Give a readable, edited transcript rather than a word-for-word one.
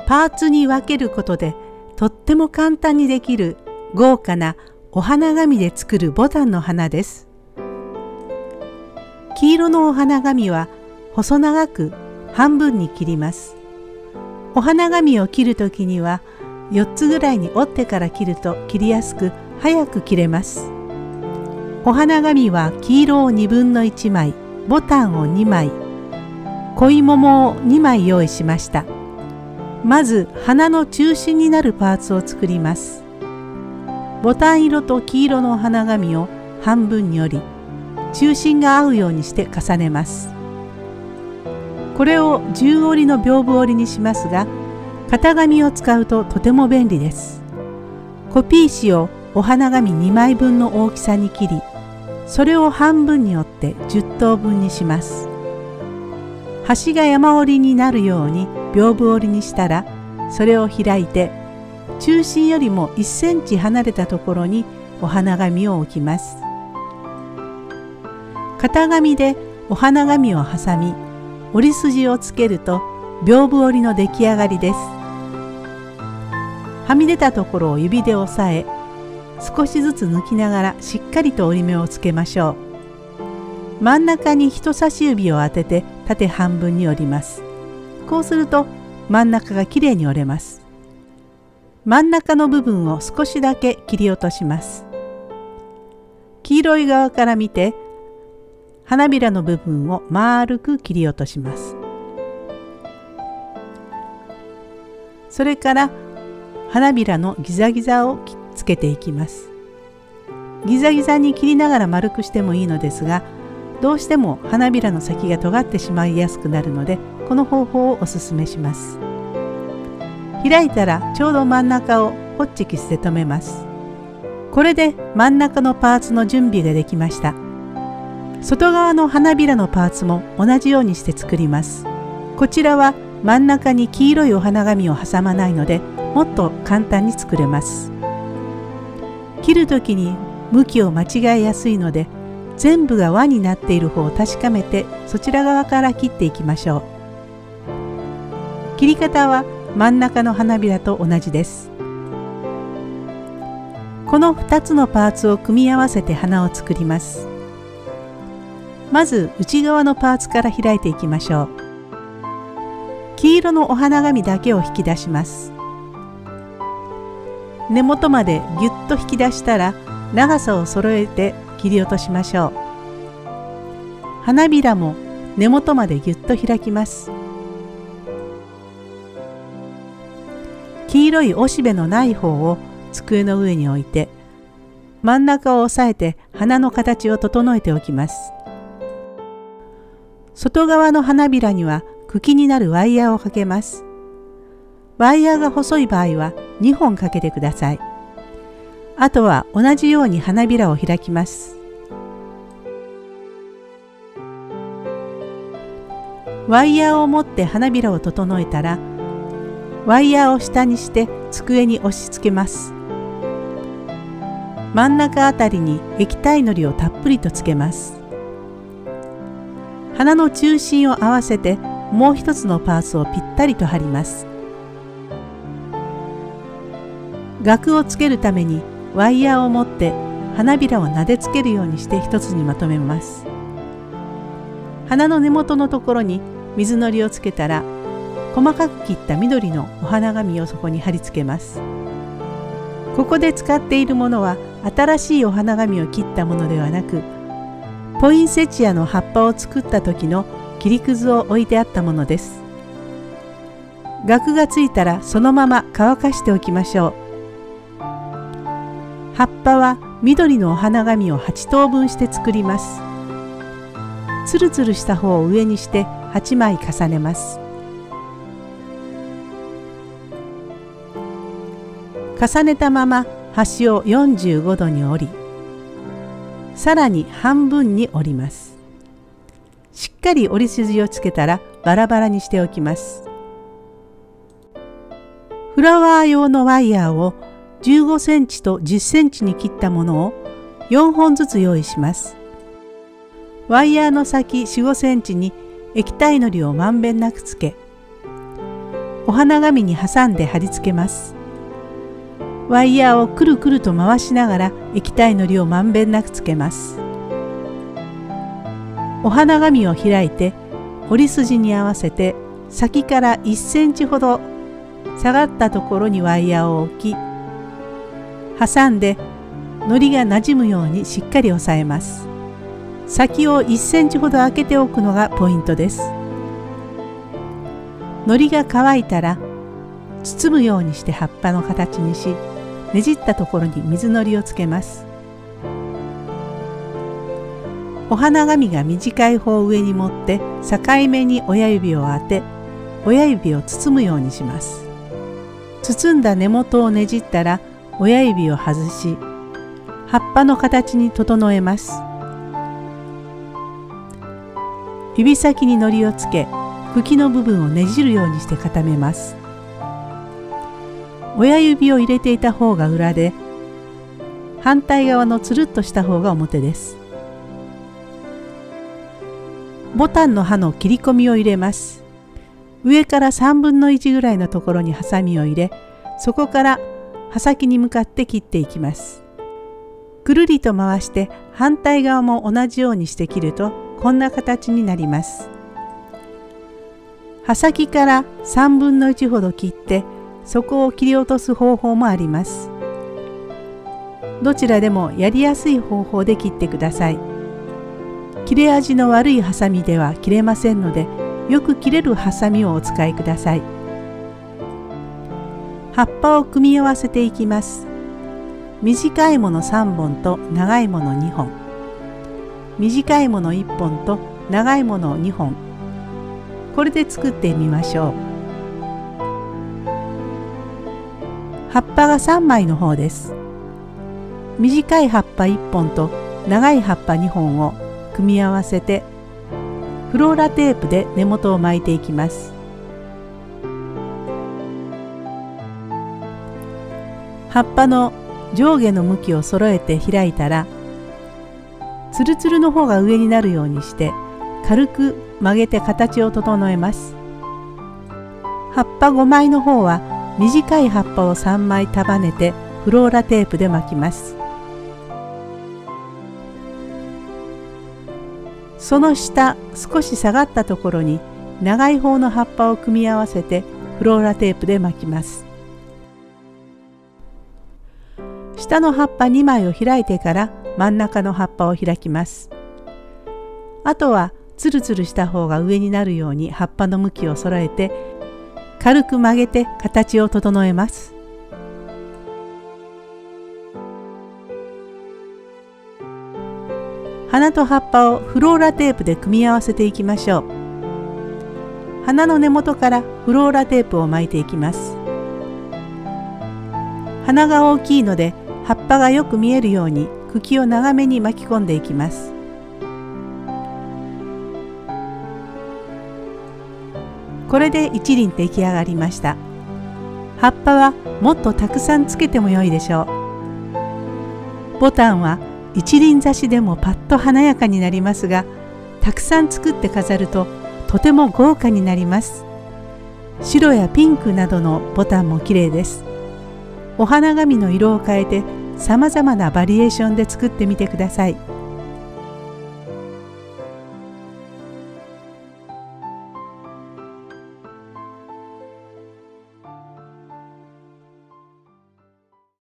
パーツに分けることでとっても簡単にできる豪華なお花紙で作るボタンの花です。黄色のお花紙は細長く半分に切ります。お花紙を切るときには4つぐらいに折ってから切ると切りやすく早く切れます。お花紙は黄色を1/2の1枚、ボタンを2枚、恋桃を2枚用意しました。まず花の中心になるパーツを作ります。ボタン色と黄色のお花紙を半分に折り、中心が合うようにして重ねます。これを10折りの屏風折りにしますが、型紙を使うととても便利です。コピー紙をお花紙2枚分の大きさに切り、それを半分に折って10等分にします。端が山折りになるように屏風折りにしたら、それを開いて中心よりも1センチ離れたところにお花紙を置きます。型紙でお花紙を挟み、折り筋をつけると屏風折りの出来上がりです。はみ出たところを指で押さえ、少しずつ抜きながらしっかりと折り目をつけましょう。真ん中に人差し指を当てて縦半分に折ります。こうすると真ん中がきれいに折れます。真ん中の部分を少しだけ切り落とします。黄色い側から見て花びらの部分を丸く切り落とします。それから花びらのギザギザをつけていきます。ギザギザに切りながら丸くしてもいいのですが、どうしても花びらの先が尖ってしまいやすくなるので、この方法をおすすめします。開いたらちょうど真ん中をホッチキスで留めます。これで真ん中のパーツの準備ができました。外側の花びらのパーツも同じようにして作ります。こちらは真ん中に黄色いお花紙を挟まないので、もっと簡単に作れます。切るときに向きを間違えやすいので、全部が輪になっている方を確かめて、そちら側から切っていきましょう。切り方は真ん中の花びらと同じです。この2つのパーツを組み合わせて花を作ります。まず内側のパーツから開いていきましょう。黄色のお花紙だけを引き出します。根元までぎゅっと引き出したら、長さを揃えて切り落としましょう。花びらも根元までぎゅっと開きます。黄色いおしべのない方を机の上に置いて、真ん中を押さえて花の形を整えておきます。外側の花びらには茎になるワイヤーをかけます。ワイヤーが細い場合は2本かけてください。あとは同じように花びらを開きます。ワイヤーを持って花びらを整えたら、ワイヤーを下にして机に押し付けます。真ん中あたりに液体のりをたっぷりとつけます。花の中心を合わせてもう一つのパーツをぴったりと貼ります。額をつけるためにワイヤーを持って花びらをなでつけるようにして一つにまとめます。花の根元のところに水のりをつけたら、細かく切った緑のお花紙をそこに貼り付けます。ここで使っているものは新しいお花紙を切ったものではなく、ポインセチアの葉っぱを作った時の切りくずを置いてあったものです。額がついたらそのまま乾かしておきましょう。葉っぱは緑のお花紙を8等分して作ります。つるつるした方を上にして8枚重ねます。重ねたまま端を45度に折り、さらに半分に折ります。しっかり折り筋をつけたらバラバラにしておきます。フラワー用のワイヤーを15センチと10センチに切ったものを4本ずつ用意します。ワイヤーの先4、5センチに液体のりをまんべんなくつけ、 お花紙に挟んで貼り付けます。ワイヤーをくるくると回しながら液体のりをまんべんなくつけます。お花紙を開いて折り筋に合わせて先から1センチほど下がったところにワイヤーを置き、挟んで糊がなじむようにしっかり押さえます。先を1センチほど開けておくのがポイントです。糊が乾いたら包むようにして葉っぱの形にし、ねじったところに水のりをつけます。お花紙が短い方を上に持って境目に親指を当て、親指を包むようにします。包んだ根元をねじったら親指を外し、葉っぱの形に整えます。指先に糊をつけ、茎の部分をねじるようにして固めます。親指を入れていた方が裏で、反対側のつるっとした方が表です。ボタンの刃の切り込みを入れます。上から3分の1ぐらいのところにハサミを入れ、そこから刃先に向かって切っていきます。くるりと回して反対側も同じようにして切るとこんな形になります。刃先から3分の1ほど切ってそこを切り落とす方法もあります。どちらでもやりやすい方法で切ってください。切れ味の悪いハサミでは切れませんので、よく切れるハサミをお使いください。葉っぱを組み合わせていきます。短いもの3本と長いもの2本、短いもの1本と長いもの2本、これで作ってみましょう。葉っぱが3枚の方です。短い葉っぱ1本と長い葉っぱ2本を組み合わせてフローラテープで根元を巻いていきます。葉っぱの上下の向きを揃えて開いたら、つるつるの方が上になるようにして軽く曲げて形を整えます。葉っぱ5枚の方は短い葉っぱを3枚束ねてフローラテープで巻きます。その下少し下がったところに長い方の葉っぱを組み合わせてフローラテープで巻きます。下の葉っぱ2枚を開いてから真ん中の葉っぱを開きます。あとはつるつるした方が上になるように葉っぱの向きを揃えて軽く曲げて形を整えます。花と葉っぱをフローラテープで組み合わせていきましょう。花の根元からフローラテープを巻いていきます。花が大きいので葉っぱがよく見えるように茎を長めに巻き込んでいきます。これで一輪出来上がりました。葉っぱはもっとたくさんつけても良いでしょう。ボタンは一輪挿しでもパッと華やかになりますが、たくさん作って飾るととても豪華になります。白やピンクなどのボタンも綺麗です。お花紙の色を変えてさまざまなバリエーションで作ってみてください。